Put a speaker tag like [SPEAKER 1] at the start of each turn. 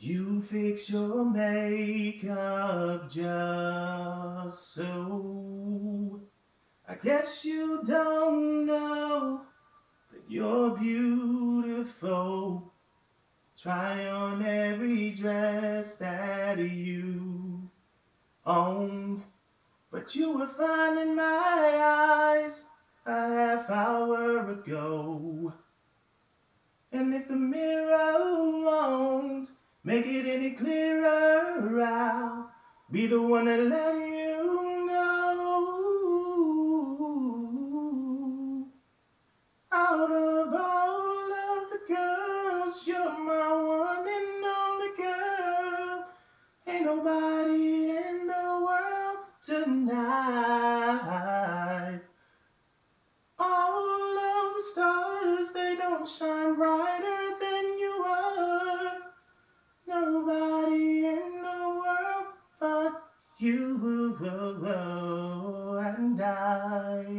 [SPEAKER 1] You fix your makeup just so. I guess you don't know that you're beautiful. Try on every dress that you own, but you were fine in my eyes a half hour ago. And if the mirror won't make it any clearer, I'll be the one to let you know. Out of all of the girls, you're my one and only girl. Ain't nobody in the world tonight. All of the stars, they don't shine brighter than you are. Nobody in the world but you and I.